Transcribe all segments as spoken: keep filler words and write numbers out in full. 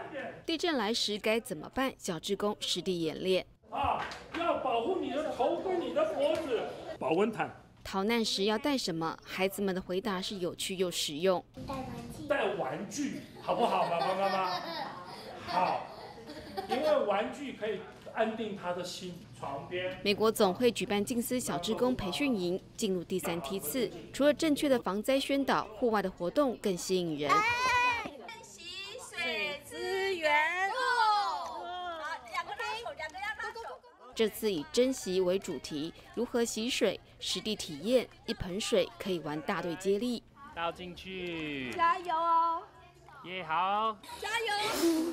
地震来时该怎么办？小志工实地演练。 啊，要保护你的头跟你的脖子，保温毯。 逃难时要带什么？孩子们的回答是有趣又实用。 带玩具，带玩具，好不好，爸爸妈妈？好，因为玩具可以安定他的心。床边。美国总会举办静思小志工培训营，进入第三梯次。除了正确的防灾宣导，户外的活动更吸引人。 珍惜水资源。好，两个拉手，两个要拉手。 这次以珍惜为主题，如何洗水，实地体验，一盆水可以玩大队接力。 倒进去， 加油哦！ 也好， 加油！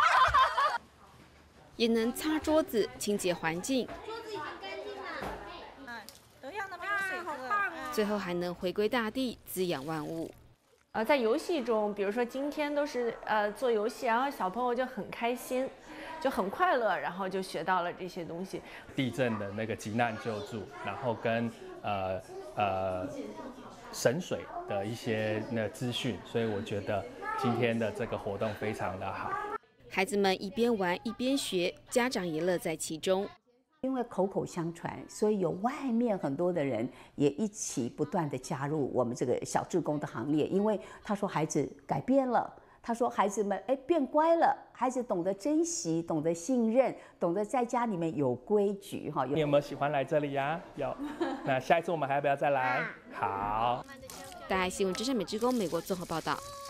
也能擦桌子，清洁环境。 桌子已经干净了。嗯，都要那么有水，好棒哦！ 最后还能回归大地，滋养万物。 呃，在游戏中，比如说今天都是呃做游戏，然后小朋友就很开心，就很快乐，然后就学到了这些东西。 地震的那个急难救助，然后跟呃呃省水的一些那资讯，所以我觉得今天的这个活动非常的好。 孩子们一边玩一边学，家长也乐在其中。 因为口口相传，所以有外面很多的人也一起不断的加入我们这个小志工的行列。因为他说孩子改变了，他说孩子们哎变乖了，孩子懂得珍惜，懂得信任，懂得在家里面有规矩哈。 你有没有喜欢来这里呀？有。那下一次我们还要不要再来？好。 大爱新闻之声美职工美国综合报道。